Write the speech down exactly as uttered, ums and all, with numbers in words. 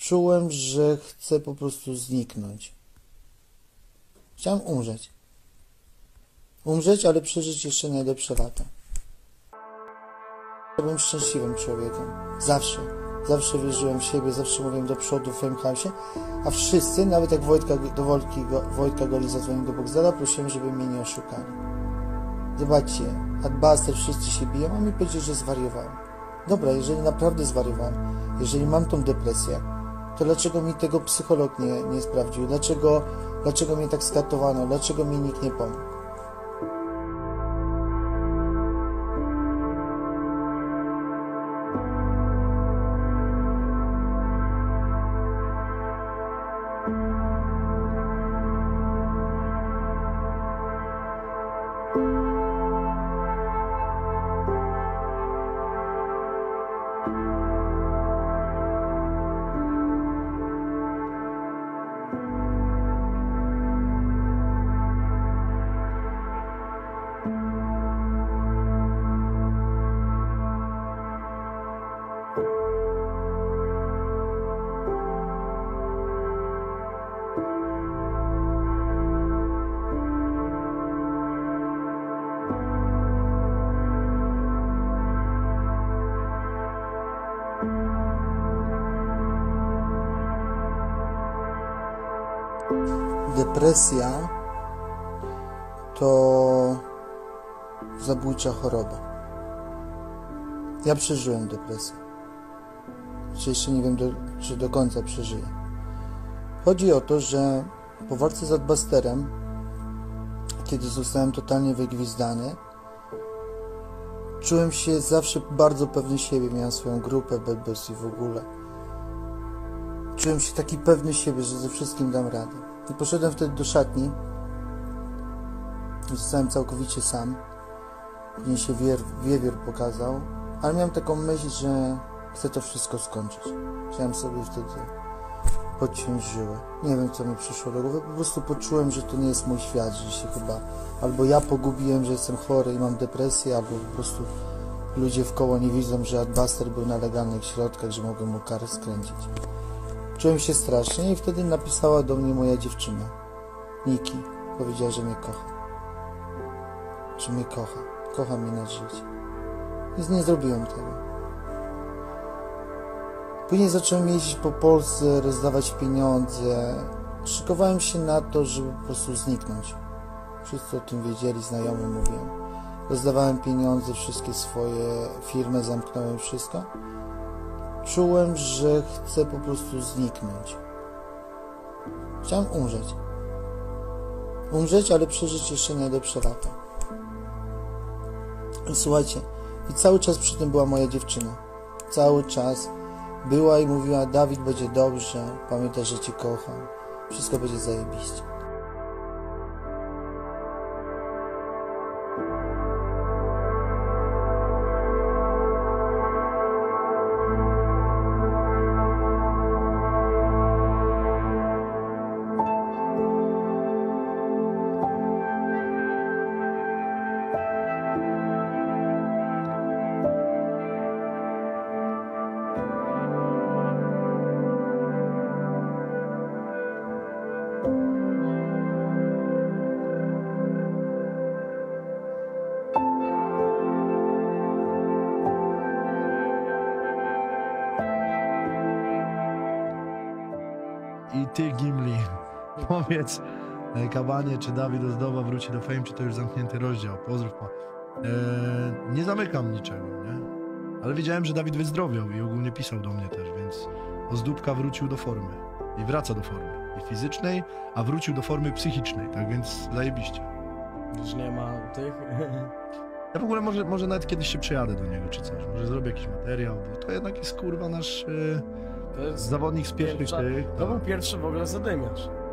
Czułem, że chcę po prostu zniknąć. Chciałem umrzeć. Umrzeć, ale przeżyć jeszcze najlepsze lata. Byłem szczęśliwym człowiekiem. Zawsze. Zawsze wierzyłem w siebie, zawsze mówiłem do przodu w Fame House'ie, a wszyscy, nawet jak Wojtka, do Wojtki, Wojtka Goli zadzwonił do Boxdela, prosiłem, żeby mnie nie oszukali. Zobaczcie, Adbuster, wszyscy się biją, a mi powiedział, że zwariowałem. Dobra, jeżeli naprawdę zwariowałem, jeżeli mam tą depresję, to dlaczego mi tego psycholog nie, nie sprawdził? Dlaczego, dlaczego mnie tak skatowano? Dlaczego mi nikt nie pomógł? Depresja to zabójcza choroba. Ja przeżyłem depresję. Czy jeszcze nie wiem, do, czy do końca przeżyję. Chodzi o to, że po walce z Adbusterem, kiedy zostałem totalnie wygwizdany, czułem się zawsze bardzo pewny siebie. Miałem swoją grupę, Bad Boss i w ogóle. Czułem się taki pewny siebie, że ze wszystkim dam radę. I poszedłem wtedy do szatni. Zostałem całkowicie sam. Później się wier, wiewiór pokazał. Ale miałem taką myśl, że chcę to wszystko skończyć. Chciałem sobie wtedy podciąć żyłę. Nie wiem, co mi przyszło do głowy. Po prostu poczułem, że to nie jest mój świat, że się chyba albo ja pogubiłem, że jestem chory i mam depresję, albo po prostu ludzie wkoło nie widzą, że Adbuster był na legalnych środkach, że mogłem mu karę skręcić. Czułem się strasznie i wtedy napisała do mnie moja dziewczyna, Niki. Powiedziała, że mnie kocha. Że mnie kocha. Kocha mnie na życie. Więc nie zrobiłem tego. Później zacząłem jeździć po Polsce, rozdawać pieniądze. Szykowałem się na to, żeby po prostu zniknąć. Wszyscy o tym wiedzieli, znajomi mówiłem. Rozdawałem pieniądze, wszystkie swoje firmy, zamknąłem wszystko. Czułem, że chcę po prostu zniknąć. Chciałem umrzeć. Umrzeć, ale przeżyć jeszcze najlepsze lata. I słuchajcie, i cały czas przy tym była moja dziewczyna. Cały czas była i mówiła: Dawid, będzie dobrze, pamiętaj, że cię kocham. Wszystko będzie zajebiście. I ty, Gimli, powiedz Kabanie, czy Dawid Ozdoba wróci do Fame, czy to już zamknięty rozdział? Pozdrów pan. Eee, nie zamykam niczego, nie? Ale wiedziałem, że Dawid wyzdrowiał i ogólnie pisał do mnie też, więc Ozdóbka wrócił do formy. I wraca do formy. I fizycznej, a wrócił do formy psychicznej, tak więc zajebiście. Już nie ma tych... Ja w ogóle może, może nawet kiedyś się przyjadę do niego, czy coś. Może zrobię jakiś materiał, bo to jednak jest kurwa nasz... Yy... To jest zawodnik z pierwszych pierwsza, tych. to był pierwszy w ogóle zadymiarz.